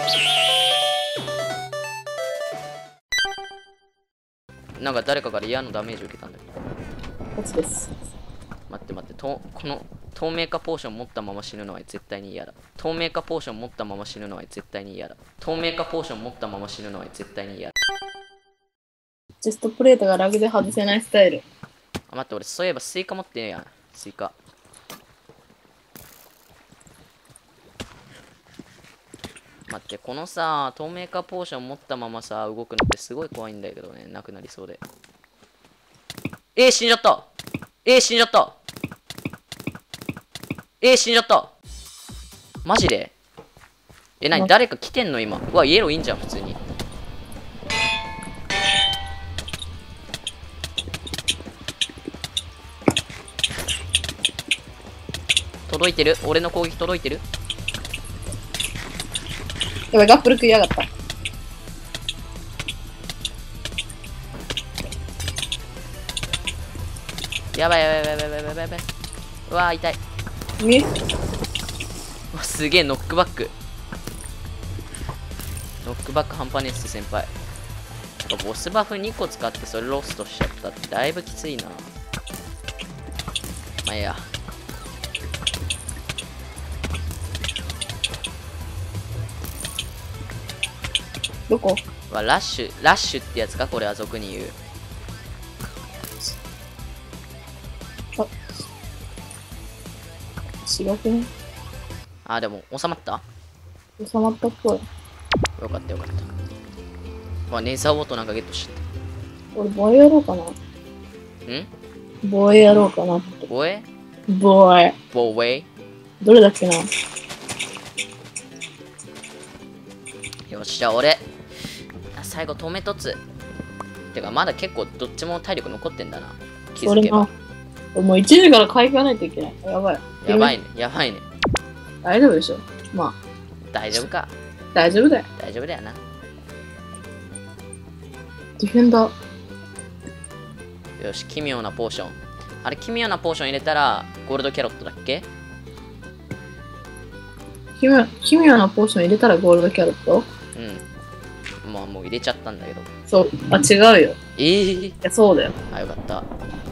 なんか誰かから嫌なダメージ受けたんだけど。 こっちです。 待って待って、この透明化ポーション持ったまま死ぬのは絶対に嫌だ。透明化ポーション持ったまま死ぬのは絶対に嫌だ。透明化ポーション持ったまま死ぬのは絶対に嫌だ。 チェストプレートがラグで外せないスタイル。 あ、待って、俺そういえばスイカ持ってねえやん。スイカ。待って、このさ、透明化ポーション持ったままさ、動くのってすごい怖いんだけどね。なくなりそうで。死んじゃった。死んじゃった。死んじゃった。マジで何誰か来てんの今。うわ、イエローいいんじゃん、普通に。届いてる？俺の攻撃届いてる？ やばい、ガップル食いやがった。 やばいやばいやばいやばいやばいやばい。うわー、痛い。うわ、すげえ、ノックバック。ノックバック半端ねえっす、先輩。ボスバフ2個使ってそれロストしちゃったってだいぶきついな。まあいいや。 どこ？ ラッシュってやつか、これは俗に言う。 違くね？ でも収まった？ 収まったっぽい。 よかったよかった。ネザーウォートなんかゲットしちゃった。 俺防衛やろうかな。防衛やろうかなって。 防衛？ 防衛。 防衛？ どれだっけな。 よっしゃ、俺最後止めとつ。てかまだ結構どっちも体力残ってんだな。気づけば。 もう1時から回復がないといけない。やばい。 やばいね、やばいね。 大丈夫でしょ。まあ。 大丈夫か。 大丈夫だよ。 大丈夫だよな。 ディフェンダー。よし、奇妙なポーション。あれ、奇妙なポーション入れたらゴールドキャロットだっけ？ 奇妙なポーション入れたらゴールドキャロット？ うん。まあもう入れちゃったんだけど。 そう。違うよ。いや、そうだよ。 よかった。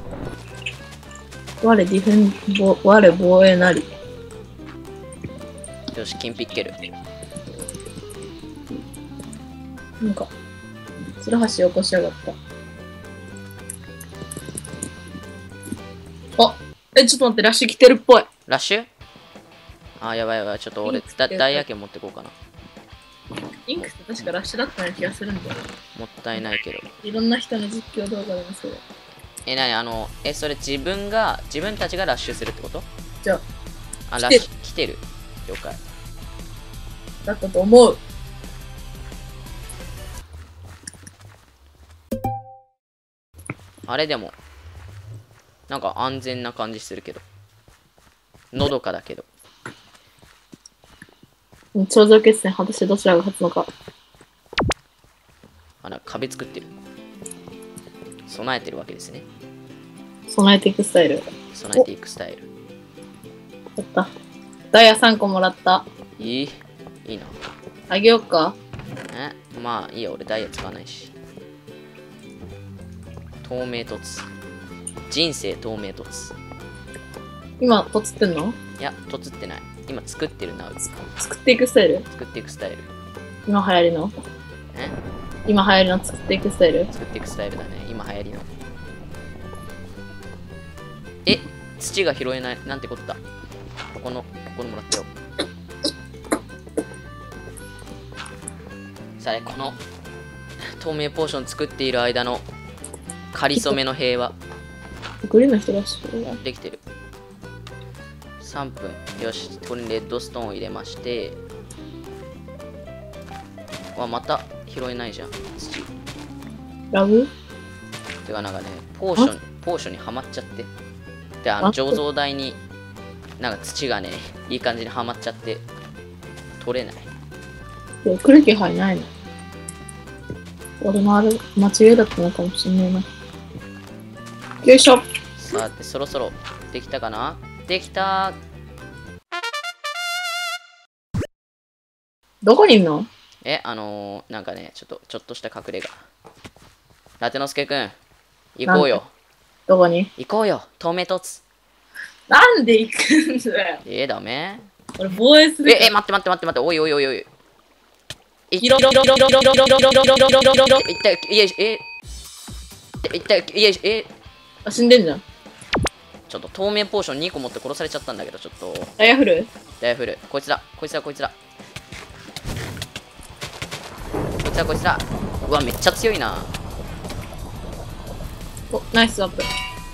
我ディフェン、我防衛なり。 よし、金ピッケル。 なんか、ツルハシ起こしやがった。ちょっと待って、ラッシュ来てるっぽい。 ラッシュ？やばいやばい。ちょっと俺、ダイヤ剣持ってこうかな。 インクって確かラッシュだったような気がするんだよ。 もったいないけど。 いろんな人の実況動画でもそう。 それ自分たちがラッシュするってこと？ じゃあ、ラッシュ来てる。了解。 だったと思う。 あれでも、なんか安全な感じするけど。のどかだけど。 頂上決戦、果たしてどちらが勝つのか。 なんか壁作ってる。備えてるわけですね。 備えていくスタイル。 備えていくスタイル。 やった。ダイヤ3個もらった。 いいな。 あげようか。 まあいいよ、俺ダイヤ使わないし。透明凸。人生透明凸。 今、とつってんの？ いや、凸ってない。今作ってるな。 作っていくスタイル？ 作っていくスタイル。 今流行りの？今流行りの作っていくスタイル？ 作っていくスタイルだね。今流行りの。土が拾えない。なんてことだ。ここのもらったよ。さあ、この透明ポーション作っている間のかりそめの平和。 グリーンの人らしい。 できてる。3分。よし、これにレッドストーンを入れまして。また拾えないじゃん、土。 ラグ？ てかなんかね、ポーションにはまっちゃって。で、醸造台になんか土がね、いい感じにはまっちゃって取れない。 来る気配ないの。俺のあれ間違いだったのかもしんないな。よいしょ。 さて、そろそろできたかな？できた。 どこにいんの？ なんかね、ちょっとした隠れ家。ラテノスケくん、行こうよ。 どこに？ 行こうよ、透明凸。 なんで行くんだよ。 ダメ。 俺防衛する。 待って、おいおいおいおい。 いったあ、死んでんじゃん。 ちょっと透明ポーション2個持って殺されちゃったんだけど、ちょっと。 ダイヤフル？ ダイヤフル。こいつら。うわ、めっちゃ強いな。 お、ナイスアップ。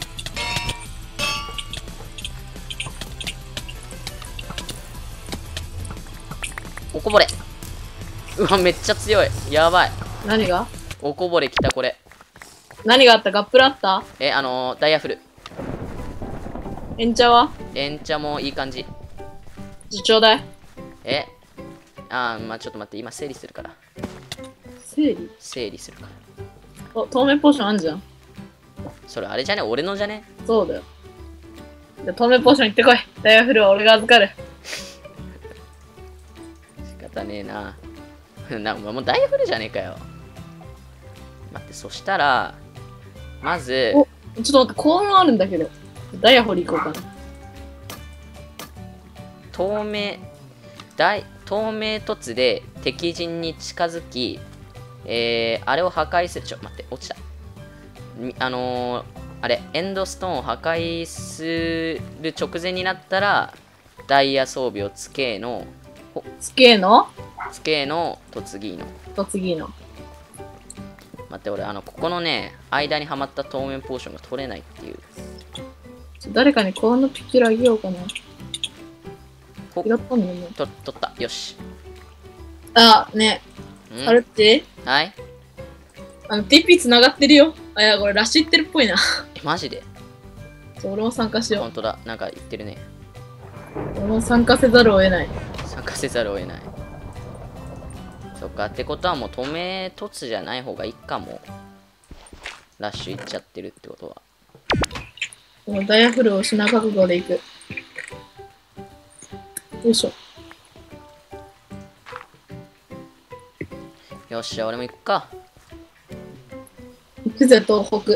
おこぼれ。うわ、めっちゃ強い。やばい。 何が？ おこぼれきた、これ。 何があった？ガップルあった？ ダイヤフル。 エンチャは？ エンチャもいい感じ。 ちょうだい。 まあちょっと待って、今整理するから。 整理するから。 お、透明ポーションあんじゃん。 それあれじゃね？俺のじゃね？ そうだよ。じゃあ透明ポーション行ってこい。ダイヤフルは俺が預かる。 仕方ねえな。もうダイヤフルじゃねえかよ。待って、そしたら、まず、 お、ちょっと待って、幸運あるんだけど。ダイヤ掘り行こうかな。 透明凸で敵陣に近づき、あれを破壊する。待って、落ちた。あれ、エンドストーンを破壊する直前になったら、ダイヤ装備をつけの、突撃の。待って、俺、ここのね、間にはまった透明ポーションが取れないっていう。 誰かに幸運のピキュラあげようかな。拾ったんだよね。 取った。よし。 あ、ね。あれって？ はい。 TP 繋がってるよ。いや、これラッシュ行ってるっぽいな。 マジで？ 俺も参加しよう。 ほんとだ。なんか言ってるね。 俺も参加せざるを得ない。 そっか。ってことはもう透明凸じゃない方がいいかも。ラッシュ行っちゃってるってことは。 もうダイヤフルを失う覚悟でいく。よいしょ。 よっしゃ、俺も行くか。 行くぜ、東北。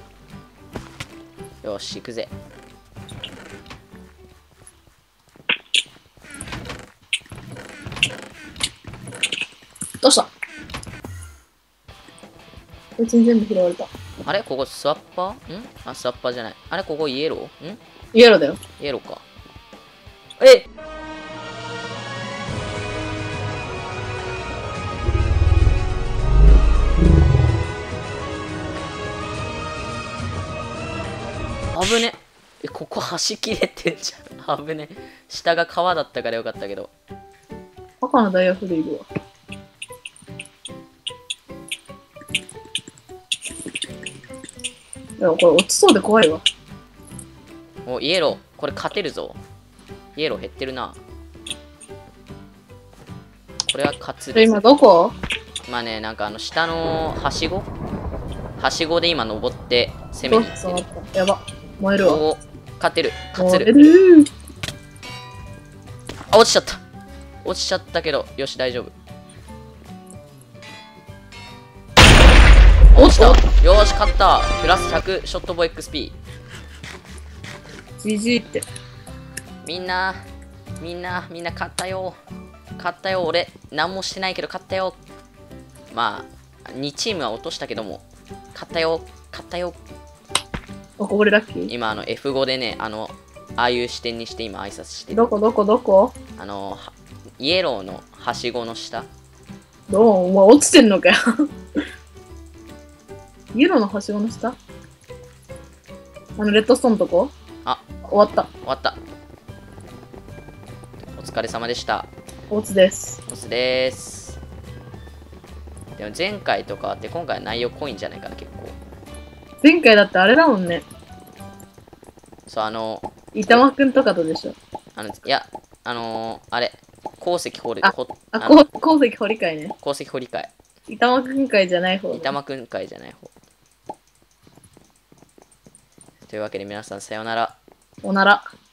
よし、行くぜ。 どうした？こいつに全部拾われた。 あれここスワッパー？スワッパーじゃない。あれここイエロー？ イエローだよ。 イエローか。危ね。ここ端切れてんじゃん。危ね。下が川だったからよかったけど。 赤のダイヤフルいるわ。いや、これ落ちそうで怖いわ。 お、イエロー。これ勝てるぞ。イエロー減ってるな。これは勝つ。 今どこ？ まあね、なんか下のはしごで今登って攻めに行ってる。 やば。燃えるわ。 お、勝てる。勝つる。あ、落ちちゃったけど、よし、大丈夫。落ちた。よし、勝った。プラス100ショットボ XP。 GG って。 みんな勝ったよ。俺、何もしてないけど勝ったよ。まあ、2チームは落としたけども、勝ったよ。 おこぼれラッキー？ 今、F5 でね、ああいう視点にして今挨拶してる。 どこ？ イエローのはしごの下。 お前落ちてんのかよ。イエローのはしごの下？レッドストーンのとこ？ あ、 終わった。 お疲れ様でした。 オツです。 でも前回とかって今回内容濃いんじゃないかな、結構。 前回だってあれだもんね。 そう、 板間くんとかとでしょ。 いや、あれ、鉱石掘り、 鉱石掘り会ね。 鉱石掘り会。 板間くん会じゃない方。 板間くん会じゃない方。というわけで皆さんさようなら。 おなら。